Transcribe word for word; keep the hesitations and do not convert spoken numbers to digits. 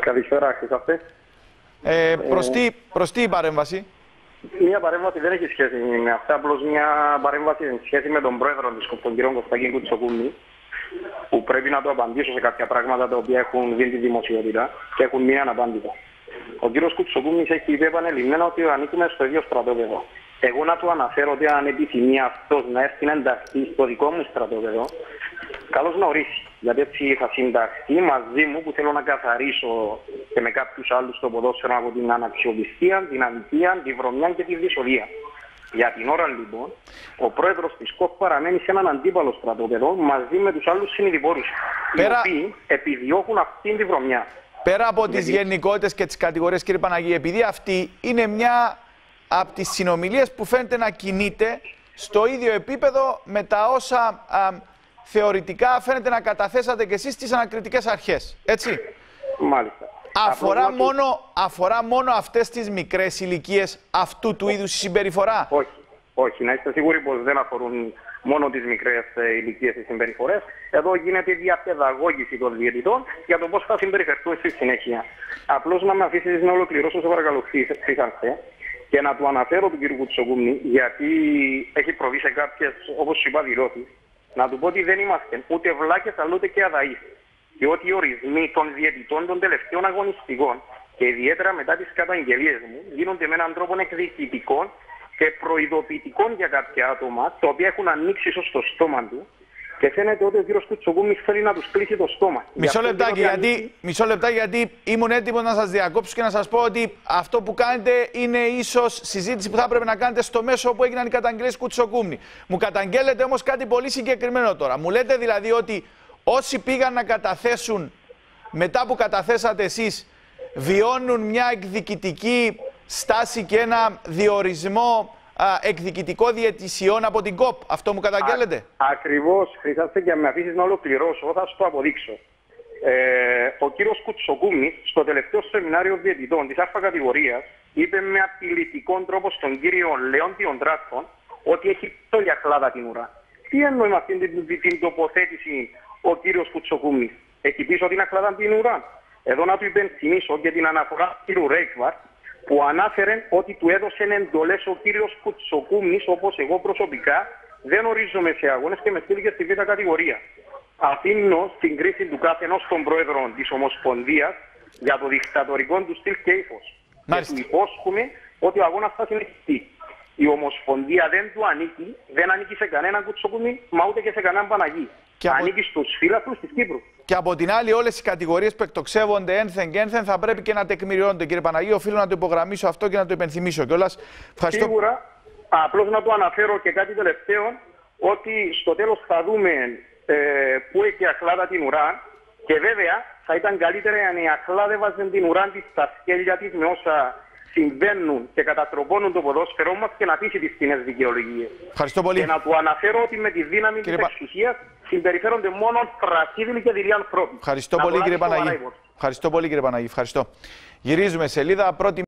Καλησπέρα, Χρυσάφτε. Ε, προς, τι, προς τι η παρέμβαση? Μια παρέμβαση δεν έχει σχέση με αυτά, απλώς μια παρέμβαση έχει σχέση με τον πρόεδρο της, τον κύριο Κωστάκη Κουτσοκούμη, που πρέπει να το απαντήσω σε κάποια πράγματα τα οποία έχουν δει τη δημοσιότητα και έχουν μείνει αναπάντητα. Ο κύριος Κουτσοκούμης έχει πει επανειλημμένα ότι ανήκουμε στο ίδιο στρατόπεδο. Εγώ να του αναφέρω ότι αν επιθυμεί αυτός να έρθει να ενταχθεί στο δικό μου στρατόπεδο, καλώς να ορίσει. Γιατί έτσι θα συνταχθεί μαζί μου, που θέλω να καθαρίσω και με κάποιους άλλους το ποδόσφαιρο από την αναξιοπιστία, την αδικία, τη βρωμιά και τη δυσοδεία. Για την ώρα λοιπόν, ο πρόεδρος της ΚΟΠ παραμένει σε έναν αντίπαλο στρατόπεδο μαζί με τους άλλους συνειδηπόρους, Πέρα... οι οποίοι επιδιώκουν αυτήν τη βρωμιά. Πέρα από τις Γιατί... γενικότητες και τις κατηγορίες, κύριε Παναγή, επειδή αυτή είναι μια από τις συνομιλίες που φαίνεται να κινείται στο ίδιο επίπεδο με τα όσα α, θεωρητικά φαίνεται να καταθέσατε και εσείς στις ανακριτικές αρχές, έτσι. Μάλιστα. Αφορά μόνο, αφορά μόνο αυτές τις μικρές ηλικίες αυτού του είδους η συμπεριφορά? Όχι, όχι. Να είστε σίγουροι πως δεν αφορούν μόνο τις μικρές ηλικίες οι συμπεριφορές. Εδώ γίνεται διαπαιδαγώγηση των διαιτητών για το πώς θα συμπεριφερθούν στη συνέχεια. Απλώς να με αφήσεις να ολοκληρώσω, σε παρακαλώ, Χρυσάφτε, και να του αναφέρω του κ. Κουτσοκούμη, γιατί έχει προβεί σε κάποιες, όπως σου είπα, δηλώσεις, να του πω ότι δεν είμαστε ούτε βλάκες αλλά ούτε και αδαείς. Και ότι οι ορισμοί των διαιτητών των τελευταίων αγωνιστικών και ιδιαίτερα μετά τις καταγγελίες μου γίνονται με έναν τρόπο εκδιοικητικών και προειδοποιητικών για κάποια άτομα, τα οποία έχουν ανοίξει ίσως το στόμα του, και φαίνεται ότι ο κ. Κουτσοκούμης θέλει να τους κλείσει το στόμα. Μισό λεπτάκι, γιατί, ανοίξει... μισό λεπτάκι, γιατί ήμουν έτοιμος να σας διακόψω και να σας πω ότι αυτό που κάνετε είναι ίσως συζήτηση που θα έπρεπε να κάνετε στο μέσο όπου έγιναν οι καταγγελίες Κουτσοκούμη. Μου καταγγέλλετε όμως κάτι πολύ συγκεκριμένο τώρα. Μου λέτε δηλαδή ότι όσοι πήγαν να καταθέσουν μετά που καταθέσατε εσείς, βιώνουν μια εκδικητική στάση και ένα διορισμό α, εκδικητικό διαιτησιών από την ΚΟΠ. Αυτό μου καταγγέλλετε? Α, ακριβώς, Χρυσάφτε, και αν με αφήσεις να ολοκληρώσω, θα σου το αποδείξω. Ε, ο κύριος Κουτσοκούμης, στο τελευταίο σεμινάριο διαιτητών της Α κατηγορίας, είπε με απειλητικό τρόπο στον κύριο Λεόντιον Τράστον ότι έχει τόλια χλάδα την ουρά. Τι εννοεί με αυτήν την, την, την τοποθέτηση ο κύριος Κουτσοκούμης? Έχει πίσω την ακλάδα την ουρά. Εδώ να του υπενθυμίσω και την αναφορά του κύριου Ρέικβαρτ, που ανάφερε ότι του έδωσε εντολές ο κύριος Κουτσοκούμης, όπως εγώ προσωπικά δεν ορίζομαι σε αγώνες και με στείλει στη Β κατηγορία. Αφήνω στην κρίση του κάθε ενός των πρόεδρων της Ομοσπονδίας για το δικτατορικό του στυλ και ύφος. Και του υπόσχομαι ότι ο αγώνας θα συνεχιστεί. Η Ομοσπονδία δεν του ανήκει, δεν ανήκει σε κανέναν Κουτσοκούμη, μα ούτε και σε κανέναν Παναγί. Και ανήκει από... στους φίλαθλους της Κύπρου. Και από την άλλη, όλες οι κατηγορίες που εκτοξεύονται ένθεν και ένθεν θα πρέπει και να τεκμηριώνονται. Κύριε Παναγί, οφείλω να το υπογραμμίσω αυτό και να το υπενθυμίσω κιόλας. Ευχαριστώ. Σίγουρα, απλώς να το αναφέρω και κάτι τελευταίο, ότι στο τέλος θα δούμε ε, πού έχει η Αχλάδα την ουρά, και βέβαια θα ήταν καλύτερα αν η Αχλάδα έβαζε την ουρά της στα σκέλια της με όσα συμβαίνουν και κατατροπώνουν το ποδόσφαιρό μας και να πείσει τις κοινές δικαιολογίες. Ευχαριστώ πολύ. Και να του αναφέρω ότι με τη δύναμη κύριε της Πα... εξουσίας συμπεριφέρονται μόνο φρασίδηλοι και δειλοί ανθρώποι. Ευχαριστώ πολύ, κύριε Παναγί. Ευχαριστώ πολύ, κύριε Παναγί. Ευχαριστώ. Γυρίζουμε σελίδα. Πρώτη